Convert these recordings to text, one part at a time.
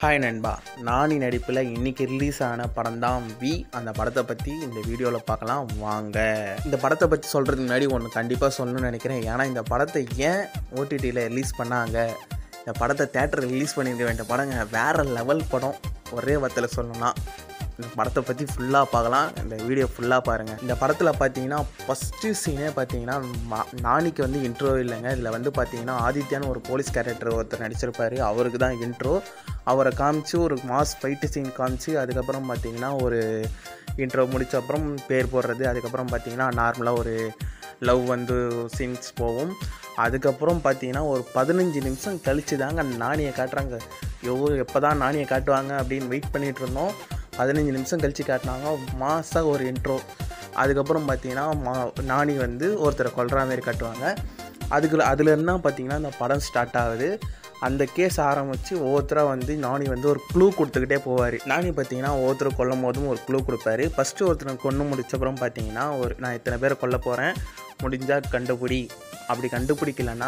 Hi நண்பா, நானி நடிப்பில் இன்றைக்கி ரிலீஸ் ஆன படம் தான் வி. அந்த படத்தை பற்றி இந்த வீடியோவில் பார்க்கலாம் வாங்க. இந்த படத்தை பற்றி சொல்கிறதுக்கு முன்னாடி ஒன்று கண்டிப்பாக சொல்லணும்னு நினைக்கிறேன். ஏன்னா இந்த படத்தை ஏன் ஓடிடியில் ரிலீஸ் பண்ணாங்க, இந்த படத்தை தேட்டரில் ரிலீஸ் பண்ணியிருக்க வேண்டிய படங்க வேறு லெவல் படம். ஒரே வார்த்தையில் சொல்லணும்னா இந்த படத்தை பற்றி ஃபுல்லாக பார்க்கலாம். இந்த வீடியோ ஃபுல்லாக பாருங்கள். இந்த படத்தில் பார்த்தீங்கன்னா ஃபஸ்ட்டு சீனே பார்த்தீங்கன்னா நானிக்கு வந்து இன்ட்ரோ இல்லைங்க. இதில் வந்து பார்த்தீங்கன்னா ஆதித்யான்னு ஒரு போலீஸ் கேரக்டர் ஒருத்தர் நடிச்சிருப்பார். அவருக்கு தான் இன்ட்ரோ. அவரை காமிச்சு ஒரு மாஸ் ஃபைட்டு சீன் காமிச்சு அதுக்கப்புறம் பார்த்தீங்கன்னா ஒரு இன்ட்ரோ முடித்த அப்புறம் பேர் போடுறது, அதுக்கப்புறம் பார்த்தீங்கன்னா நார்மலாக ஒரு லவ் வந்து சீன்ஸ் போகும். அதுக்கப்புறம் பார்த்தீங்கன்னா ஒரு 15 நிமிஷம் கழித்து தாங்க நானியை காட்டுறாங்க. எப்போ தான் நானியை காட்டுவாங்க அப்படின்னு வெயிட் பண்ணிகிட்டு இருந்தோம். 15 நிமிஷம் கழித்து காட்டினாங்க. மாசாக ஒரு இன்ட்ரோ. அதுக்கப்புறம் பார்த்தீங்கன்னா நானி வந்து ஒருத்தரை கொல்ற மாதிரி காட்டுவாங்க. அதுலேருந்து தான் பார்த்தீங்கன்னா இந்த படம் ஸ்டார்ட் ஆகுது. அந்த கேஸ் ஆரம்பித்து ஒவ்வொருத்தராக வந்து நானி வந்து ஒரு க்ளூ கொடுத்துக்கிட்டே போவார். நானி பார்த்தீங்கன்னா ஒவ்வொருத்தரை கொல்லும் போதும் ஒரு க்ளூ கொடுப்பாரு. ஃபஸ்ட்டு ஒருத்தரை கொன்று முடிச்சப்பறம் பார்த்தீங்கன்னா நான் இத்தனை பேரை கொல்ல போகிறேன், முடிஞ்சால் கண்டுபிடி, அப்படி கண்டுபிடிக்கலன்னா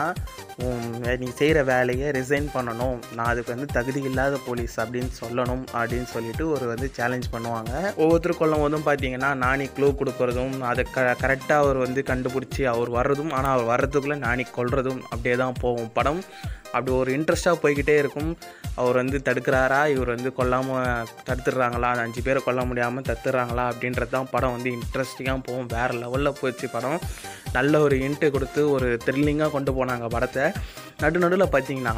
நீ செய்கிற வேலையை ரிசைன் பண்ணணும், நான் அதுக்கு வந்து தகுதி இல்லாத போலீஸ் அப்படின்னு சொல்லணும் அப்படின்னு சொல்லிட்டு ஒரு வந்து சேலஞ்ச் பண்ணுவாங்க. ஒவ்வொருத்தரும் கொல்லும் போதும் பார்த்தீங்கன்னா நானி க்ளூ கொடுக்குறதும் அதை கரெக்டாக அவர் வந்து கண்டுபிடிச்சி அவர் வர்றதும், ஆனால் அவர் வர்றதுக்குள்ளே நானி கொல்றதும் அப்படியே தான் போகும் படம். அப்படி ஒரு இன்ட்ரெஸ்ட்டாக போய்கிட்டே இருக்கும். அவர் வந்து தடுக்கிறாரா, இவர் வந்து கொல்லாமல் தடுத்துடுறாங்களா, அந்த 5 பேரை கொல்ல முடியாமல் தடுத்துடுறாங்களா அப்படின்றது தான் படம் வந்து இன்ட்ரெஸ்டிங்காக போகும். வேறு லெவலில் போச்சு படம். நல்ல ஒரு இன்ட்டு கொடுத்து ஒரு த்ரில்லிங்காக கொண்டு போனாங்க படத்தை. நடுநடுவில் பார்த்தீங்கன்னா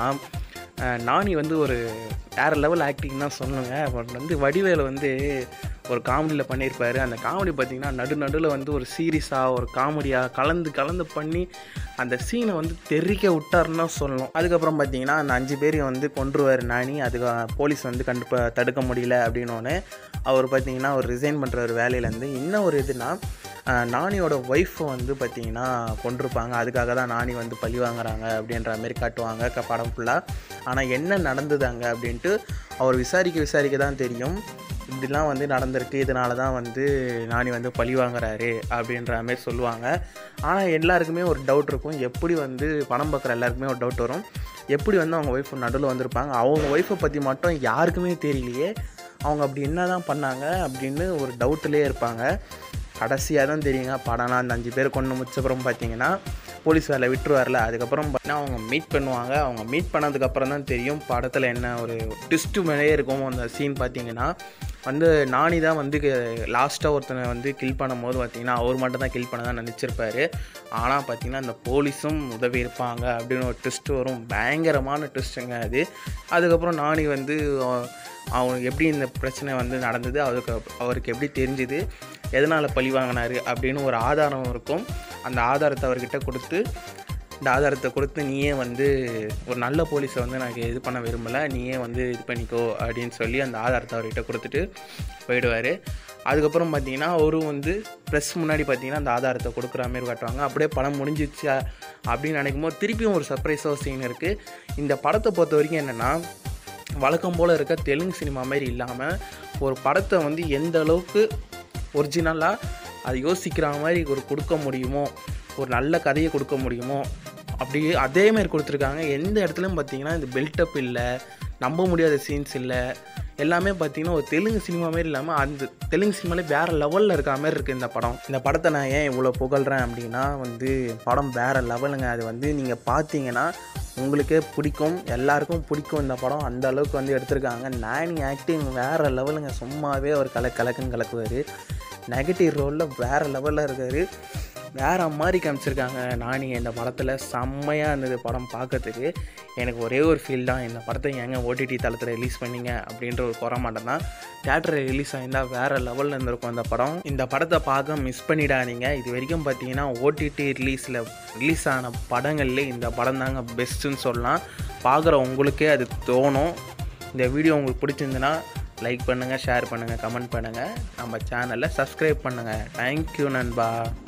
நானி வந்து ஒரு வேறு லெவல் ஆக்டிங் தான் சொல்லுங்க. அவர் வந்து வடிவேலு வந்து ஒரு காமெடியில் பண்ணியிருப்பார். அந்த காமெடி பார்த்திங்கன்னா நடுநடுவில் வந்து ஒரு சீரியஸாக ஒரு காமெடியாக கலந்து பண்ணி அந்த சீனை வந்து தெறிக்க விட்டாருன்னு தான் சொல்லணும். அதுக்கப்புறம் பார்த்திங்கன்னா அந்த 5 பேரையும் வந்து கொன்றுவார் நானி. அதுக்கு போலீஸ் வந்து தடுக்க முடியல அப்படின்னோடனே அவர் பார்த்திங்கன்னா அவர் ரிசைன் பண்ணுற ஒரு வேலையிலேருந்து. இன்னும் ஒரு இதுனா நானியோட ஒய்ஃபை வந்து பார்த்திங்கன்னா கொண்டிருப்பாங்க. அதுக்காக தான் நானி வந்து பழி வாங்குறாங்க அப்படின்ற மாதிரி காட்டுவாங்க படம் ஃபுல்லாக. ஆனால் என்ன நடந்தது அங்கே அப்படின்ட்டு அவர் விசாரிக்க தான் தெரியும். இப்படிலாம் வந்து நடந்திருக்கு, இதனால தான் வந்து நானி வந்து பழி வாங்குறாரு அப்படின்ற மாதிரி சொல்லுவாங்க. ஆனால் எல்லாருக்குமே ஒரு டவுட் இருக்கும். எப்படி வந்து படம் பார்க்குற எல்லாருக்குமே ஒரு டவுட் வரும், எப்படி வந்து அவங்க ஒய்ஃப் நடுவில் வந்திருப்பாங்க, அவங்க ஒய்ஃபை பற்றி மட்டும் யாருக்குமே தெரியலையே, அவங்க அப்படி என்ன தான் பண்ணாங்க அப்படின்னு ஒரு டவுட்லேயே இருப்பாங்க. கடைசியாக தான் தெரியுங்க படம்லாம். அந்த 5 பேர் கொண்டு முடிச்சப்புறம் பார்த்தீங்கன்னா போலீஸ் வேலை விட்டுருவார்ல, அதுக்கப்புறம் பார்த்தீங்கன்னா அவங்க மீட் பண்ணுவாங்க. அவங்க மீட் பண்ணதுக்கப்புறம் தான் தெரியும் படத்தில் என்ன ஒரு ட்விஸ்ட்டு மேலேயே இருக்கும். அந்த சீன் பார்த்தீங்கன்னா வந்து நானி தான் வந்து லாஸ்ட்டாக ஒருத்தனை வந்து கில் பண்ணும் போது பார்த்தீங்கன்னா அவர் மட்டும் தான் கில் பண்ண தான் நினச்சிருப்பார். ஆனால் பார்த்தீங்கன்னா அந்த போலீஸும் உதவி இருப்பாங்க அப்படின்னு ஒரு ட்விஸ்ட்டு வரும். பயங்கரமான ட்விஸ்ட்டுங்க அது. அதுக்கப்புறம் நானி வந்து அவனுக்கு எப்படி இந்த பிரச்சனை வந்து நடந்தது, அவருக்கு எப்படி தெரிஞ்சுது, எதனால் பழி வாங்கினார் அப்படின்னு ஒரு ஆதாரம் இருக்கும். அந்த ஆதாரத்தை அவர்கிட்ட கொடுத்து, இந்த ஆதாரத்தை கொடுத்து நீயே வந்து ஒரு நல்ல போலீஸை வந்து நான் இது பண்ண விரும்பலை, நீயே வந்து இது பண்ணிக்கோ அப்படின்னு சொல்லி அந்த ஆதாரத்தை அவர்கிட்ட கொடுத்துட்டு போயிடுவார். அதுக்கப்புறம் பார்த்தீங்கன்னா அவரும் வந்து ப்ரெஸ் முன்னாடி பார்த்தீங்கன்னா அந்த ஆதாரத்தை கொடுக்குற மாதிரி காட்டுவாங்க. அப்படியே படம் முடிஞ்சிச்சா அப்படின்னு நினைக்கும் போது திருப்பியும் ஒரு சர்ப்ரைஸாக சீன் இருக்குது. இந்த படத்தை பொறுத்த வரைக்கும் என்னென்னா வழக்கம் போல் இருக்க தெலுங்கு சினிமா மாதிரி இல்லாமல் ஒரு படத்தை வந்து எந்த அளவுக்கு ஒரிஜினலாக அது யோசிக்கிற மாதிரி ஒரு கொடுக்க முடியுமோ, ஒரு நல்ல கதையை கொடுக்க முடியுமோ அப்படியே அதேமாதிரி கொடுத்துருக்காங்க. எந்த இடத்துலையும் பார்த்தீங்கன்னா இந்த பில்டப் இல்லை, நம்ப முடியாத சீன்ஸ் இல்லை, எல்லாமே பார்த்தீங்கன்னா ஒரு தெலுங்கு சினிமா மாதிரி இல்லாமல் அந்த தெலுங்கு சினிமாலே வேறு லெவலில் இருக்கிற மாதிரி இருக்குது இந்த படம். இந்த படத்தை நான் ஏன் இவ்வளோ புகழ்கிறேன் அப்படின்னா வந்து படம் வேறு லெவலுங்க. அது வந்து நீங்கள் பார்த்தீங்கன்னா உங்களுக்கே பிடிக்கும், எல்லாருக்கும் பிடிக்கும் இந்த படம். அந்த அளவுக்கு வந்து எடுத்திருக்காங்க. நானி ஆக்டிங் வேறு லெவலுங்க. சும்மாவே அவர் கலக்குன்னு கலக்குவார். நெகட்டிவ் ரோலில் வேறு லெவலில் இருக்கார். வேறு மாதிரி காமிச்சிருக்காங்க நானி இந்த படத்தில். செம்மையாக இருந்தது படம் பார்க்கறதுக்கு. எனக்கு ஒரே ஒரு ஃபீல் தான், இந்த படத்தை எங்கே ஓடிடி தளத்தில் ரிலீஸ் பண்ணிங்க அப்படின்ற ஒரு குறை மாட்டேன் தான். தேட்டரில் ரிலீஸ் ஆகியிருந்தால் வேறு லெவலில் இருந்திருக்கும் இந்த படம். இந்த படத்தை பார்க்க மிஸ் பண்ணிடாதீங்க. இது வரைக்கும் பார்த்தீங்கன்னா ஓடிடி ரிலீஸ் ஆன படங்கள்லே இந்த படம் தாங்க பெஸ்ட்டுன்னு சொல்லலாம். பார்க்குற உங்களுக்கே அது தோணும். இந்த வீடியோ உங்களுக்கு பிடிச்சிருந்துன்னா லைக் பண்ணுங்கள், ஷேர் பண்ணுங்கள், கமெண்ட் பண்ணுங்கள், நம்ம சேனலை சப்ஸ்கிரைப் பண்ணுங்கள். தேங்க்யூ நண்பா.